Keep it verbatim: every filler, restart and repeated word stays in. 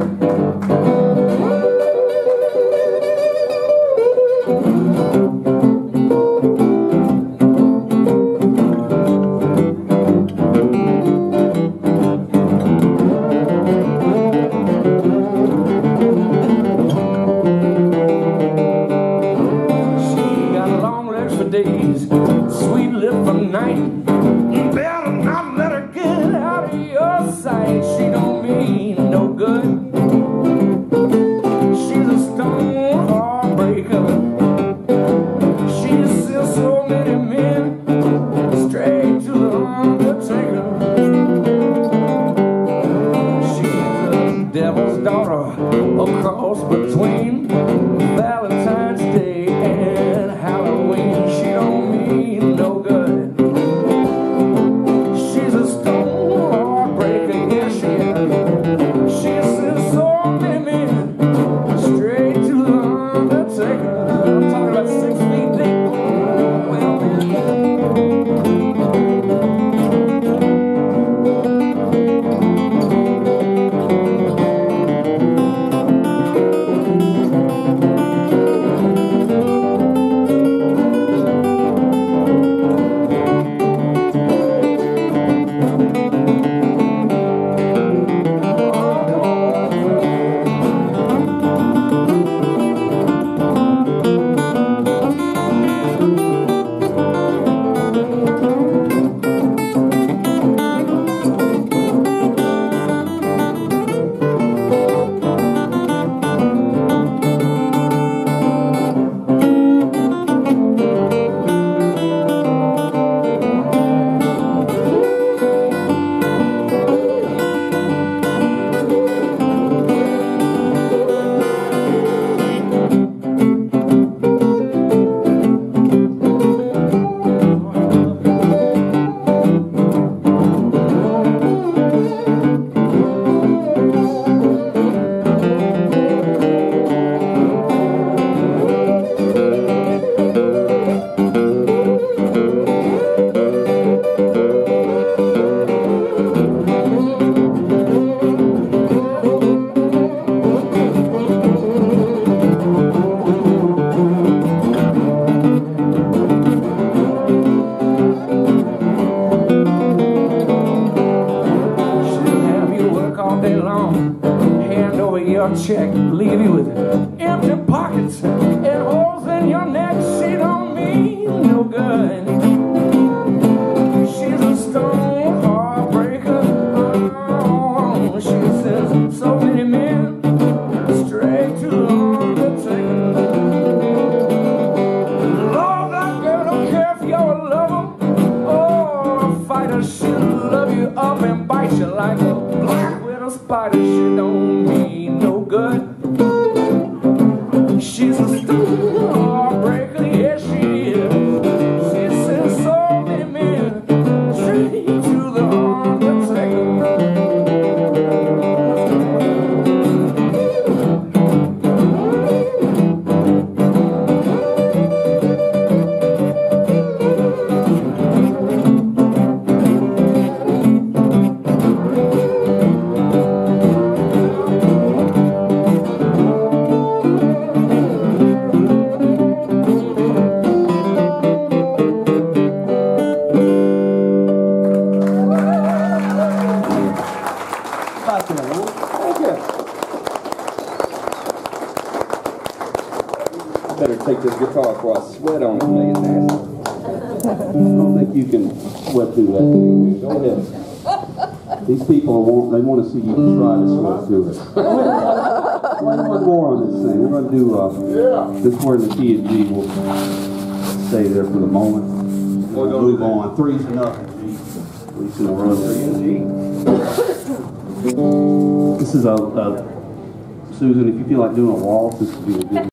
Sweet lip for night, better not let her get out of your sight. She don't mean no good. She's a stone heartbreaker. She sends so many men straight to the undertaker. She's the devil's daughter, a cross between Valentine's Day and Halloween. She don't mean no good. She's a stone heartbreaker, yeah she is. She sends so many men straight to the undertaker. I'm talking about six feet deep. Well, your check, leave you with empty pockets and holes in your neck. She don't mean no good. She's a stone heartbreaker. Oh, she sends so many men straight to the undertaker. Lord, that girl don't care if you're a lover or a fighter. She'll love you up and bite you like a black widow spider. She don't mean no good. She's a stone heartbreaker, yes she is. She sends so many men straight to the undertaker. Better take this guitar before I sweat on it and make it nasty. I don't think you can sweat through that thing. Go ahead. These people want, they want to see you try to sweat through it. One, one more on this thing. We're going to do uh, this word in the key of G. We'll stay there for the moment. We'll move on. Three's enough. At least in a run. Three in G. This is a, a Susan, if you feel like doing a waltz, this would be a good